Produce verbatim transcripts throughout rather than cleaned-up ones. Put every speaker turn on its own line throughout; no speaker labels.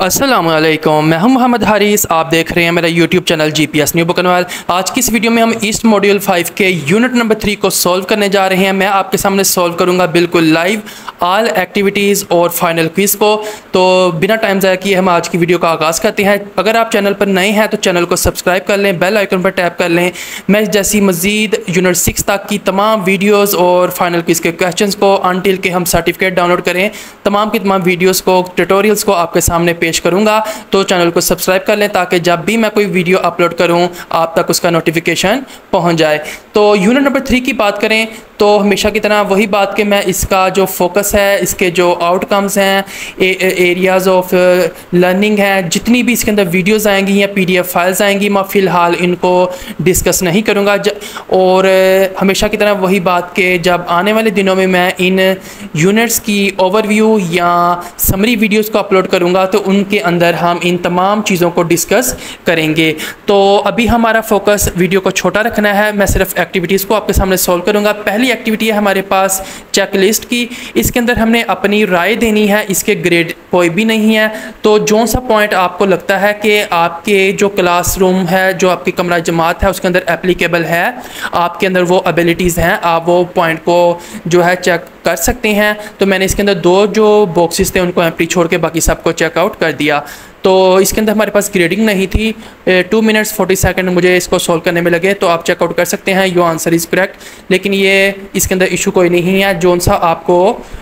अस्सलामुअलैकुम, मैं हूं मोहम्मद हारिस। आप देख रहे हैं मेरा YouTube channel G P S new बुकनवाल। आज की इस वीडियो में हम ईस्ट मॉड्यूल फाइव के यूनिट नंबर थ्री को सॉल्व करने जा रहे हैं। मैं आपके सामने सॉल्व करूंगा बिल्कुल लाइव ऑल एक्टिविटीज़ और फाइनल क्विज़ को। तो बिना टाइम ज़ाया किए हम आज की वीडियो का आगाज़ करते हैं। अगर आप चैनल पर नए हैं तो चैनल को सब्सक्राइब कर लें, बेल आइकन पर टैप कर लें। मैं जैसी मज़ीद यूनिट सिक्स तक की तमाम वीडियोज़ और फाइनल क्विज़ के क्वेश्चन को अनटिल के हम सर्टिफिकेट डाउनलोड करें, तमाम की तमाम वीडियोज़ को, ट्यूटोरियल्स को आपके सामने पेश करूंगा। तो चैनल को सब्सक्राइब कर लें ताकि जब भी मैं कोई वीडियो अपलोड करूं आप तक उसका नोटिफिकेशन पहुंच जाए। तो यूनिट नंबर थ्री की बात करें तो हमेशा की तरह वही बात कि मैं इसका जो फोकस है, इसके जो आउटकम्स हैं, एरियाज़ ऑफ लर्निंग हैं, जितनी भी इसके अंदर वीडियोज़ आएंगी या पी डी एफ फाइल्स आएंगी, मैं फ़िलहाल इनको डिस्कस नहीं करूँगा। और हमेशा की तरह वही बात कि जब आने वाले दिनों में मैं इन यूनिट्स की ओवरव्यू या समरी वीडियोज़ को अपलोड करूँगा तो उनके अंदर हम इन तमाम चीज़ों को डिस्कस करेंगे। तो अभी हमारा फोकस वीडियो को छोटा रखना है। मैं सिर्फ एक्टिविटीज़ को आपके सामने सॉल्व करूँगा। पहली एक्टिविटी है हमारे पास चेकलिस्ट की। इसके अंदर हमने अपनी राय देनी है, इसके ग्रेड कोई भी नहीं है। तो जो सा पॉइंट आपको लगता है कि आपके जो क्लासरूम है, जो आपकी कमरा जमात है, उसके अंदर एप्लीकेबल है, आपके अंदर वो एबिलिटीज़ हैं, आप वो पॉइंट को जो है चेक कर सकते हैं। तो मैंने इसके अंदर दो जो बॉक्सेस थे उनको एम्प्टी छोड़ के बाकी सबको चेकआउट कर दिया। तो इसके अंदर हमारे पास ग्रेडिंग नहीं थी। टू मिनट्स फोर्टी सेकंड मुझे इसको सॉल्व करने में लगे। तो आप चेकआउट कर सकते हैं, योर आंसर इज़ करेक्ट। लेकिन ये इसके अंदर इशू कोई नहीं है। जो सा आपको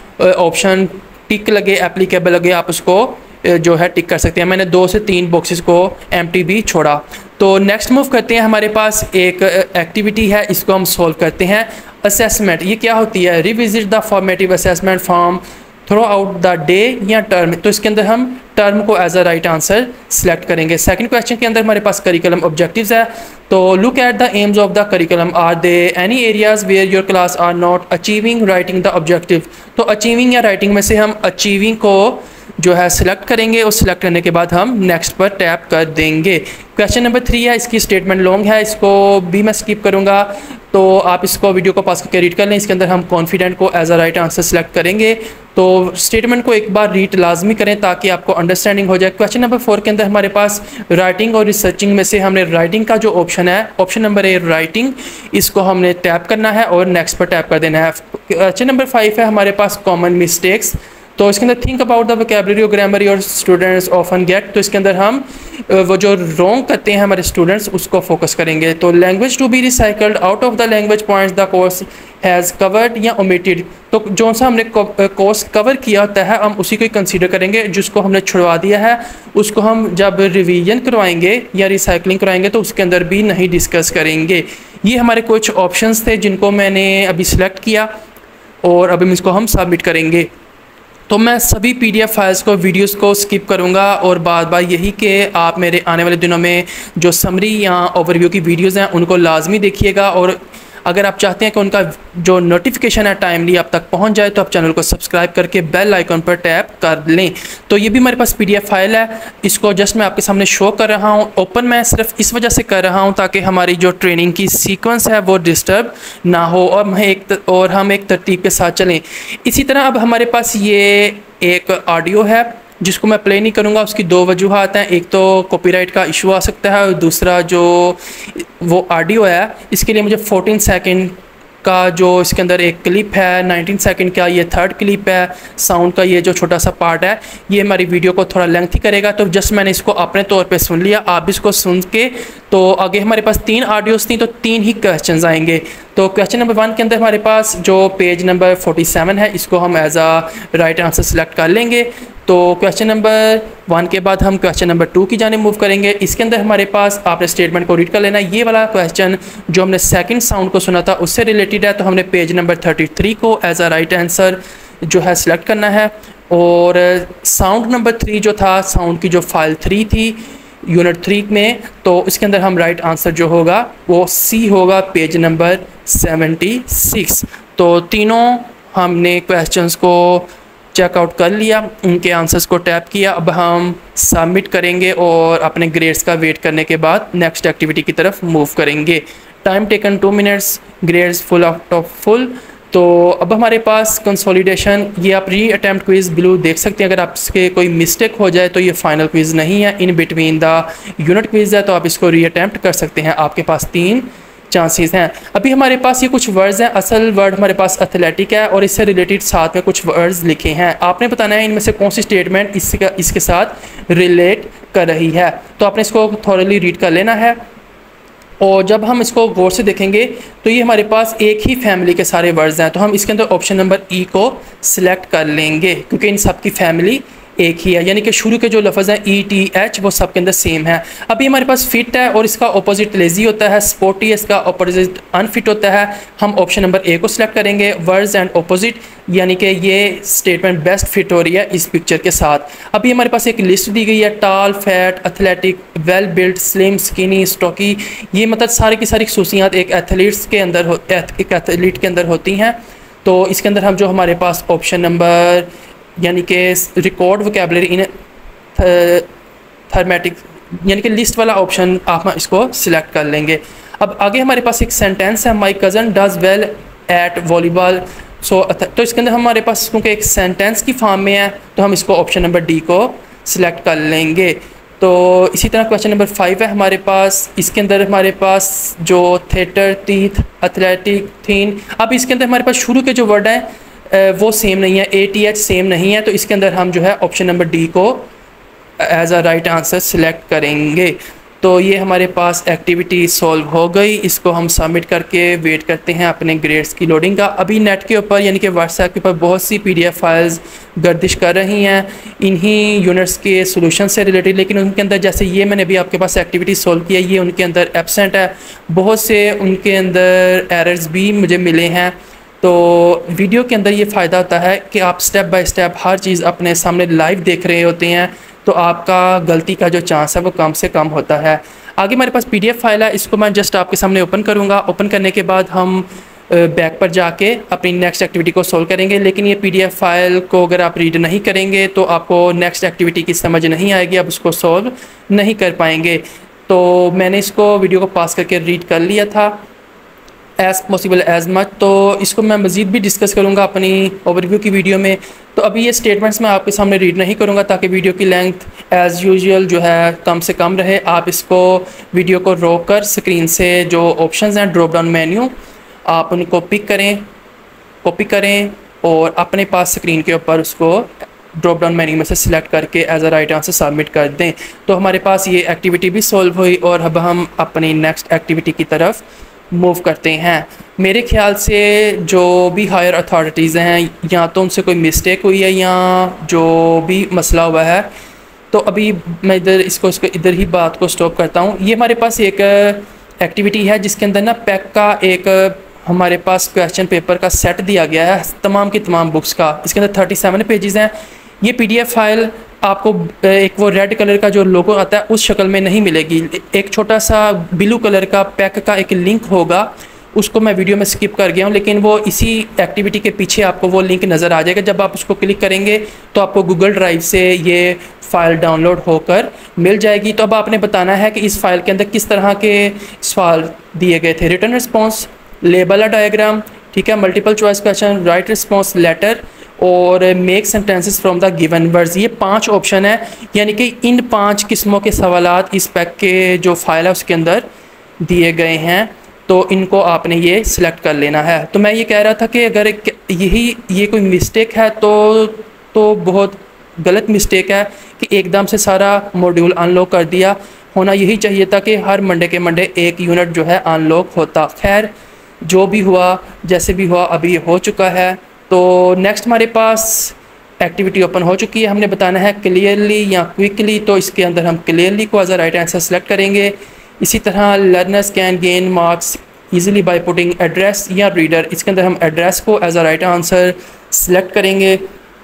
ऑप्शन टिक लगे, एप्लीकेबल लगे, आप उसको जो है टिक कर सकते हैं। मैंने दो से तीन बॉक्सेस को एम्प्टी भी छोड़ा। तो नेक्स्ट मूव करते हैं। हमारे पास एक एक्टिविटी है, इसको हम सॉल्व करते हैं। असेसमेंट, ये क्या होती है? Revisit the formative assessment from throughout the day या टर्म। तो इसके अंदर हम टर्म को as a right answer select करेंगे। सेकंड क्वेश्चन के अंदर हमारे पास करिकुलम ऑब्जेक्टिव्स है। तो look at the aims of the curriculum, are they any areas where your class are not achieving writing the objective. तो अचीविंग या राइटिंग में से हम अचीविंग को जो है सिलेक्ट करेंगे और सिलेक्ट करने के बाद हम नेक्स्ट पर टैप कर देंगे। क्वेश्चन नंबर थ्री है, इसकी स्टेटमेंट लॉन्ग है, इसको भी मैं स्किप करूंगा। तो आप इसको वीडियो को पास करके रीड कर लें। इसके अंदर हम कॉन्फिडेंट को as a right answer select करेंगे। तो स्टेटमेंट को एक बार रीड लाजमी करें ताकि आपको अंडरस्टैंडिंग हो जाए। क्वेश्चन नंबर फोर के अंदर हमारे पास राइटिंग और रिसर्चिंग में से हमने राइटिंग का जो ऑप्शन है, ऑप्शन नंबर ए राइटिंग, इसको हमने टैप करना है और नेक्स्ट पर टैप कर देना है। क्वेश्चन नंबर फाइव है हमारे पास कॉमन मिस्टेक्स। तो इसके अंदर थिंक अबाउट द वोकैबुलरी और grammar your students often get. तो इसके अंदर हम वो जो रॉन्ग करते हैं हमारे स्टूडेंट्स उसको फोकस करेंगे। तो language to be recycled out of the language points the course has covered या ओमिटेड। तो जो सा हमने कोर्स कवर किया होता है हम उसी को ही कंसीडर करेंगे। जिसको हमने छुड़वा दिया है उसको हम जब रिवीजन करवाएंगे या रिसाइकलिंग करवाएंगे तो उसके अंदर भी नहीं डिस्कस करेंगे। ये हमारे कुछ ऑप्शंस थे जिनको मैंने अभी सिलेक्ट किया और अभी इसको हम सबमिट करेंगे। तो मैं सभी पी डी एफ फाइल्स को, वीडियोस को स्किप करूंगा और बात बात यही कि आप मेरे आने वाले दिनों में जो समरी या ओवरव्यू की वीडियोस हैं उनको लाजमी देखिएगा। और अगर आप चाहते हैं कि उनका जो नोटिफिकेशन है टाइमली आप तक पहुंच जाए तो आप चैनल को सब्सक्राइब करके बेल आइकन पर टैप कर लें। तो ये भी मेरे पास पी डी एफ फाइल है, इसको जस्ट मैं आपके सामने शो कर रहा हूँ। ओपन मैं सिर्फ इस वजह से कर रहा हूँ ताकि हमारी जो ट्रेनिंग की सीक्वेंस है वो डिस्टर्ब ना हो और हम एक और हम एक तरतीब के साथ चलें। इसी तरह अब हमारे पास ये एक ऑडियो है जिसको मैं प्ले नहीं करूँगा। उसकी दो वजूहात हैं, एक तो कॉपीराइट का इशू आ सकता है और दूसरा जो वो ऑडियो है इसके लिए मुझे फोर्टीन सेकंड का जो इसके अंदर एक क्लिप है, नाइनटीन सेकंड का ये थर्ड क्लिप है, साउंड का ये जो छोटा सा पार्ट है ये हमारी वीडियो को थोड़ा लेंथी करेगा। तो जस्ट मैंने इसको अपने तौर पे सुन लिया, आप इसको सुन के। तो आगे हमारे पास तीन ऑडियोज़ थी तो तीन ही क्वेश्चंस आएंगे। तो क्वेश्चन नंबर वन के अंदर हमारे पास जो पेज नंबर फोर्टी सेवन है इसको हम as a right answer select कर लेंगे। तो क्वेश्चन नंबर वन के बाद हम क्वेश्चन नंबर टू की जाने मूव करेंगे। इसके अंदर हमारे पास आपने स्टेटमेंट को रीड कर लेना। ये वाला क्वेश्चन जो हमने सेकंड साउंड को सुना था उससे रिलेटेड है। तो हमने पेज नंबर थर्टी थ्री को एज अ राइट आंसर जो है सिलेक्ट करना है। और साउंड नंबर थ्री जो था, साउंड की जो फाइल थ्री थी यूनिट थ्री में, तो इसके अंदर हम राइट आंसर जो होगा वो सी होगा, पेज नंबर सेवेंटी सिक्स। तो तीनों हमने क्वेश्चंस को चेकआउट कर लिया, उनके आंसर्स को टैप किया। अब हम सबमिट करेंगे और अपने ग्रेड्स का वेट करने के बाद नेक्स्ट एक्टिविटी की तरफ मूव करेंगे। Time taken two minutes, grades full out of full. तो अब हमारे पास कंसोलिडेशन, ये आप री अटैम्प्ट क्विज़ ब्लू देख सकते हैं। अगर आपके कोई मिस्टेक हो जाए तो ये फाइनल क्विज़ नहीं है, in between the unit quiz है, तो आप इसको री अटैम्प्ट कर सकते हैं। आपके पास तीन चांसेस हैं। अभी हमारे पास ये कुछ वर्ड्स हैं। असल वर्ड हमारे पास एथलेटिक है और इससे रिलेटेड साथ में कुछ वर्ड्स लिखे हैं। आपने बताना है इनमें से कौन सी स्टेटमेंट इसका इसके साथ रिलेट कर रही है। तो आपने इसको थॉरली रीड कर लेना है और जब हम इसको गौर से देखेंगे तो ये हमारे पास एक ही फैमिली के सारे वर्ड्स हैं। तो हम इसके अंदर ऑप्शन नंबर ई को सिलेक्ट कर लेंगे क्योंकि इन सब की फैमिली एक ही है, यानी कि शुरू के जो लफ्ज़ हैं ई टी एच वो सब के अंदर सेम है। अभी हमारे पास फिट है और इसका ऑपोजिट लेजी होता है, स्पोर्टी इसका ऑपोजिट अनफिट होता है। हम ऑप्शन नंबर ए को सिलेक्ट करेंगे, वर्ड्स एंड ऑपोजिट, यानी कि ये स्टेटमेंट बेस्ट फिट हो रही है इस पिक्चर के साथ। अभी हमारे पास एक लिस्ट दी गई है, tall, fat, athletic, well built, slim, skinny, stocky. ये मतलब सारी की सारी खसूसियात एक एथलीट्स के अंदर हो, एक एथलीट के अंदर होती हैं। तो इसके अंदर हम जो हमारे पास ऑप्शन नंबर यानी कि रिकॉर्ड वोकैबुलरी इन थर्मेटिक यानी कि लिस्ट वाला ऑप्शन आप इसको सिलेक्ट कर लेंगे। अब आगे हमारे पास एक सेंटेंस है, my cousin does well at volleyball. So तो इसके अंदर हमारे पास क्योंकि एक सेंटेंस की फॉर्म में है तो हम इसको ऑप्शन नंबर डी को सिलेक्ट कर लेंगे। तो इसी तरह क्वेश्चन नंबर फाइव है हमारे पास। इसके अंदर हमारे पास जो थिएटर, टीथ, एथलेटिक, थीन, अब इसके अंदर हमारे पास शुरू के जो वर्ड हैं वो सेम नहीं है, ए टी एच सेम नहीं है। तो इसके अंदर हम जो है ऑप्शन नंबर डी को as a right answer select करेंगे। तो ये हमारे पास एक्टिविटी सॉल्व हो गई। इसको हम सबमिट करके वेट करते हैं अपने ग्रेड्स की लोडिंग का। अभी नेट के ऊपर यानी कि व्हाट्सएप के ऊपर बहुत सी पीडीएफ फाइल्स गर्दिश कर रही हैं इन्हीं यूनिट्स के सोल्यूशन से रिलेटेड, लेकिन उनके अंदर जैसे ये मैंने अभी आपके पास एक्टिविटी सॉल्व किया, ये उनके अंदर एब्सेंट है। बहुत से उनके अंदर एरर्स भी मुझे मिले हैं। तो वीडियो के अंदर ये फ़ायदा होता है कि आप स्टेप बाय स्टेप हर चीज़ अपने सामने लाइव देख रहे होते हैं, तो आपका गलती का जो चांस है वो कम से कम होता है। आगे हमारे पास पीडीएफ फाइल है, इसको मैं जस्ट आपके सामने ओपन करूँगा। ओपन करने के बाद हम बैक पर जाके अपनी नेक्स्ट एक्टिविटी को सोल्व करेंगे। लेकिन ये पीडीएफ फाइल को अगर आप रीड नहीं करेंगे तो आपको नेक्स्ट एक्टिविटी की समझ नहीं आएगी, आप उसको सोल्व नहीं कर पाएंगे। तो मैंने इसको वीडियो को पास करके रीड कर लिया था एज़ पॉसिबल एज़ मच। तो इसको मैं मज़ीद भी डिस्कस करूँगा अपनी ओवरव्यू की वीडियो में। तो अभी ये स्टेटमेंट्स मैं आपके सामने रीड नहीं करूँगा ताकि वीडियो की लेंथ एज़ यूजुअल जो है कम से कम रहे। आप इसको वीडियो को रोक कर स्क्रीन से जो ऑप्शंस हैं ड्रॉप डाउन मेन्यू, आप उनको पिक करें, कॉपी करें और अपने पास स्क्रीन के ऊपर उसको ड्रॉप डाउन मेन्यू में से सिलेक्ट करके as a right answer submit कर दें। तो हमारे पास ये एक्टिविटी भी सॉल्व हुई और अब हम अपनी नेक्स्ट एक्टिविटी की तरफ मूव करते हैं। मेरे ख्याल से जो भी हायर अथॉरिटीज़ हैं या तो उनसे कोई मिस्टेक हुई है या जो भी मसला हुआ है। तो अभी मैं इधर इसको इसको इधर ही बात को स्टॉप करता हूँ। ये हमारे पास एक एक्टिविटी है जिसके अंदर ना पैक का एक हमारे पास क्वेश्चन पेपर का सेट दिया गया है तमाम की तमाम बुक्स का। इसके अंदर थर्टी सेवन पेजेस हैं। ये पीडीएफ फाइल आपको एक वो रेड कलर का जो लोगो आता है उस शक्ल में नहीं मिलेगी। एक छोटा सा ब्लू कलर का पैक का एक लिंक होगा, उसको मैं वीडियो में स्किप कर गया हूँ, लेकिन वो इसी एक्टिविटी के पीछे आपको वो लिंक नज़र आ जाएगा। जब आप उसको क्लिक करेंगे तो आपको गूगल ड्राइव से ये फ़ाइल डाउनलोड होकर मिल जाएगी। तो अब आपने बताना है कि इस फाइल के अंदर किस तरह के सवाल दिए गए थे। रिटर्न रिस्पॉन्स, लेबल डायग्राम, ठीक है, multiple choice question, right response, letter और make sentences from the given words. ये पांच ऑप्शन है, यानी कि इन पांच किस्मों के सवालात इस पैक के जो फाइल है उसके अंदर दिए गए हैं। तो इनको आपने ये सिलेक्ट कर लेना है। तो मैं ये कह रहा था कि अगर यही ये कोई मिस्टेक है तो तो बहुत गलत मिस्टेक है कि एकदम से सारा मॉड्यूल अनलॉक कर दिया। होना यही चाहिए था कि हर मंडे के मंडे एक यूनिट जो है अनलॉक होता। खैर जो भी हुआ जैसे भी हुआ अभी हो चुका है। तो नेक्स्ट हमारे पास एक्टिविटी ओपन हो चुकी है। हमने बताना है क्लियरली या क्विकली, तो इसके अंदर हम क्लियरली को as a right answer select करेंगे। इसी तरह learners can gain marks easily by putting address या रीडर, इसके अंदर हम एड्रेस को as a right answer select करेंगे।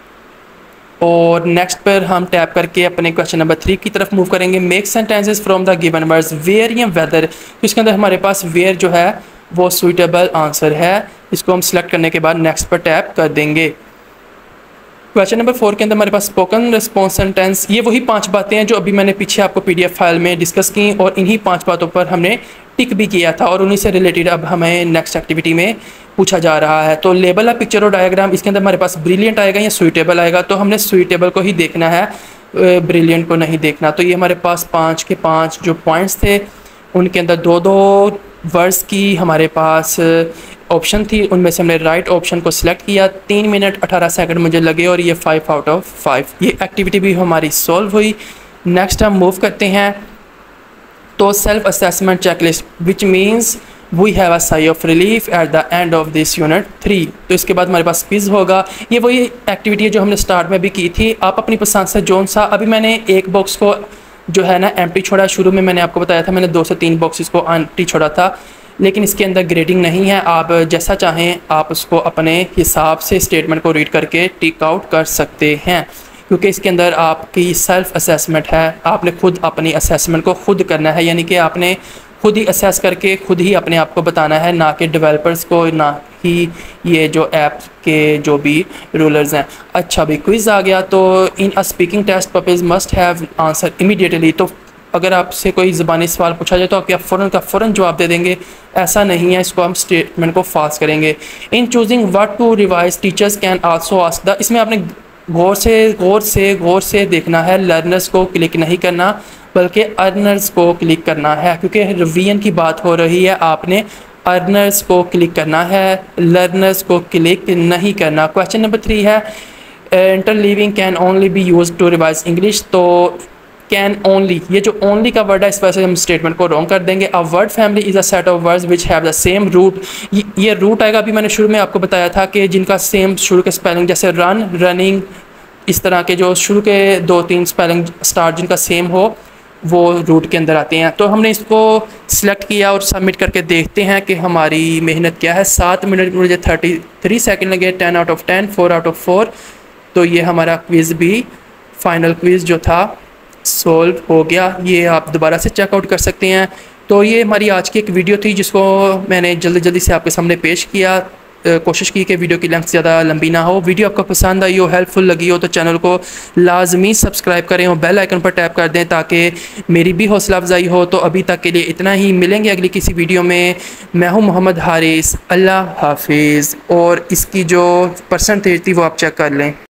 और नेक्स्ट पर हम टैप करके अपने क्वेश्चन नंबर थ्री की तरफ मूव करेंगे। Make sentences from the given words, where या वेदर, तो इसके अंदर हमारे पास वेयर जो है वो सुइटेबल आंसर है। इसको हम सेलेक्ट करने के बाद नेक्स्ट पर टैप कर देंगे। क्वेश्चन नंबर फोर के अंदर हमारे पास स्पोकन रिस्पॉन्स सेंटेंस, ये वही पांच बातें हैं जो अभी मैंने पीछे आपको पीडीएफ फाइल में डिस्कस की और इन्हीं पांच बातों पर हमने टिक भी किया था और उन्हीं से रिलेटेड अब हमें नेक्स्ट एक्टिविटी में पूछा जा रहा है। तो लेबल है पिक्चर और डायग्राम, इसके अंदर हमारे पास ब्रिलियंट आएगा या सुइटेबल आएगा, तो हमने सुइटेबल को ही देखना है, ब्रिलियंट को नहीं देखना। तो ये हमारे पास पाँच के पाँच जो पॉइंट्स थे उनके अंदर दो दो वर्ड्स की हमारे पास ऑप्शन थी, उनमें से हमने राइट ऑप्शन को सिलेक्ट किया। तीन मिनट अठारह सेकंड मुझे लगे और ये फाइव आउट ऑफ फाइव, ये एक्टिविटी भी हमारी सॉल्व हुई। नेक्स्ट हम मूव करते हैं तो self assessment checklist, which means we have a sigh of relief at the end of this unit three. तो इसके बाद हमारे पास क्विज होगा, ये वही एक्टिविटी है जो हमने स्टार्ट में भी की थी। आप अपनी पसंद से जोन सा, अभी मैंने एक बॉक्स को जो है ना एम्प्टी छोड़ा, शुरू में मैंने आपको बताया था मैंने दो से तीन बॉक्सेस को एम्प्टी छोड़ा था, लेकिन इसके अंदर ग्रेडिंग नहीं है। आप जैसा चाहें आप उसको अपने हिसाब से स्टेटमेंट को रीड करके टिक आउट कर सकते हैं, क्योंकि इसके अंदर आपकी सेल्फ असेसमेंट है। आपने खुद अपनी असेसमेंट को खुद करना है, यानी कि आपने खुद ही असेस करके खुद ही अपने आप को बताना है, ना कि डेवलपर्स को, ना ही ये जो ऐप के जो भी रूलर्स हैं। अच्छा भी क्विज़ आ गया, तो in a speaking test pupils must have answer immediately. तो अगर आपसे कोई ज़बानी सवाल पूछा जाए तो आप क्या फ़ौरन का फ़ौरन जवाब दे देंगे, ऐसा नहीं है, इसको हम स्टेटमेंट को फास्ट करेंगे। In choosing what to revise teachers can also ask the, इसमें आपने गौर से गौर से गौर से देखना है, लर्नर्स को क्लिक नहीं करना बल्कि अर्नर्स को क्लिक करना है, क्योंकि रिवीजन की बात हो रही है। आपने अर्नर्स को क्लिक करना है, लर्नर्स को क्लिक नहीं करना। क्वेश्चन नंबर थ्री है interleaving can only be use to revise English. तो कैन ओनली, ये जो ओनली का वर्ड है इस वजह से हम स्टेटमेंट को रॉन्ग कर देंगे। A word family is a set of words which have the same root, ये रूट आएगा। अभी मैंने शुरू में आपको बताया था कि जिनका सेम शुरू के स्पेलिंग, जैसे रन, रनिंग, इस तरह के जो शुरू के दो तीन स्पेलिंग स्टार्ट जिनका सेम हो वो रूट के अंदर आते हैं। तो हमने इसको सिलेक्ट किया और सबमिट करके देखते हैं कि हमारी मेहनत क्या है। सात मिनट मुझे थर्टी थ्री सेकेंड लगे, ten out of ten, four out of four. तो ये हमारा क्विज़ भी, फाइनल क्विज़ जो था सॉल्व हो गया। ये आप दोबारा से चेकआउट कर सकते हैं। तो ये हमारी आज की एक वीडियो थी जिसको मैंने जल्दी जल्दी से आपके सामने पेश किया। कोशिश की कि वीडियो की लेंथ ज़्यादा लंबी ना हो। वीडियो आपको पसंद आई हो, हेल्पफुल लगी हो तो चैनल को लाजमी सब्सक्राइब करें और बेल आइकन पर टैप कर दें ताकि मेरी भी हौसला अफजाई हो। तो अभी तक के लिए इतना ही, मिलेंगे अगली किसी वीडियो में। मैं हूँ मोहम्मद हारिस, अल्लाह हाफिज़। और इसकी जो परसेंटेज थी वो आप चेक कर लें।